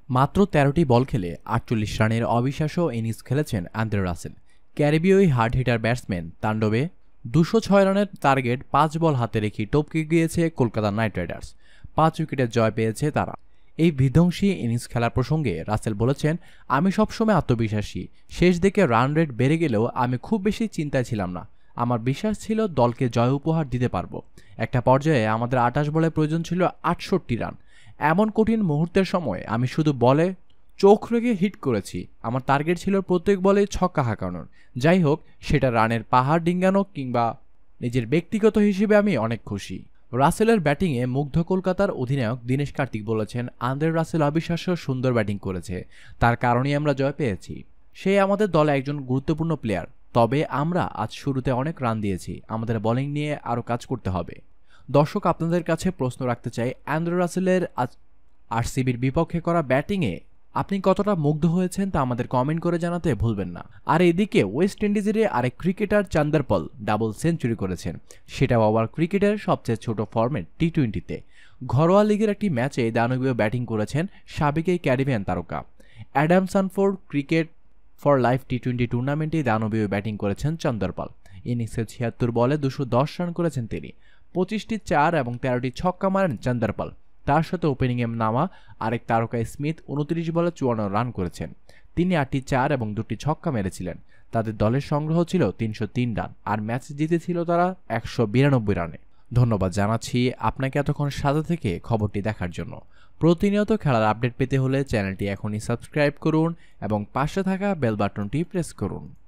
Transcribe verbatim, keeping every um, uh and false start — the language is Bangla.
মাত্র তেরোটি বল খেলে আটচল্লিশ রানের অবিশ্বাস্য ইনিংস খেলেছেন আন্দ্রে রাসেল। ক্যারিবীয় হার্ড হিটার ব্যাটসম্যান তাণ্ডবে দুশো ছয় রানের টার্গেট পাঁচ বল হাতে রেখে টপকে গিয়েছে কলকাতা নাইট রাইডার্স। পাঁচ উইকেটের জয় পেয়েছে তারা। এই বিধ্বংসী ইনিংস খেলার প্রসঙ্গে রাসেল বলেছেন, আমি সবসময় আত্মবিশ্বাসী। শেষ দিকে রান রেট বেড়ে গেলেও আমি খুব বেশি চিন্তায় ছিলাম না। আমার বিশ্বাস ছিল দলকে জয় উপহার দিতে পারবো। একটা পর্যায়ে আমাদের আটাশ বলে প্রয়োজন ছিল আটষট্টি রান। এমন কঠিন মুহূর্তের সময় আমি শুধু বলে চোখ রেখে হিট করেছি। আমার টার্গেট ছিল প্রত্যেক বলে ছক্কা হাঁকানোর। যাই হোক, সেটা রানের পাহাড় ডিঙ্গানো কিংবা নিজের ব্যক্তিগত হিসেবে আমি অনেক খুশি। রাসেলের ব্যাটিংয়ে মুগ্ধ কলকাতার অধিনায়ক দীনেশ কার্তিক বলেছেন, আন্দ্রে রাসেল অবিশ্বাস্য সুন্দর ব্যাটিং করেছে, তার কারণেই আমরা জয় পেয়েছি। সে আমাদের দলে একজন গুরুত্বপূর্ণ প্লেয়ার। তবে আমরা আজ শুরুতে অনেক রান দিয়েছি, আমাদের বোলিং নিয়ে আরও কাজ করতে হবে। দর্শক, আপনাদের কাছে প্রশ্ন রাখতে চাই, আন্দ্রে রাসেলের আজ আরসিবির বিপক্ষে করা ব্যাটিংয়ে আপনি কতটা মুগ্ধ হয়েছেন তা আমাদের কমেন্ট করে জানাতে ভুলবেন না। আর এদিকে ওয়েস্ট ইন্ডিজের আরেক cricketer Chanderpaul double century করেছেন, সেটাও আবার ক্রিকেটের সবচেয়ে ছোট ফরম্যাট টি টোয়েন্টিতে। ঘরোয়া লিগের একটি ম্যাচে দানবীয় ব্যাটিং করেছেন সাবেক এই ক্যারিবিয়ান তারকা। Adam Sanford cricket for life T twenty টুর্নামেন্টে দানবীয় ব্যাটিং করেছেন চান্দার পল। ইনিংসে ছিয়াত্তর বলে দুশো দশ রান করেছেন তিনি। পঁচিশটি চার এবং তেরোটি ছক্কা মারেন চান্দার পল। তার সাথে ওপেনিংয়ে নামা আরেক তারকা স্মিথ উনত্রিশ বলে চুয়ান্ন রান করেছেন। তিনি আটটি চার এবং দুটি ছক্কা মেরেছিলেন। তাদের দলের সংগ্রহ ছিল তিনশো তিন রান, আর ম্যাচ জিতেছিল তারা একশো বিরানব্বই রানে। ধন্যবাদ জানাচ্ছি আপনাকে এতক্ষণ সাথে থেকে খবরটি দেখার জন্য। প্রতিনিয়ত খেলার আপডেট পেতে হলে চ্যানেলটি এখনই সাবস্ক্রাইব করুন এবং পাশে থাকা বেল বাটনটি প্রেস করুন।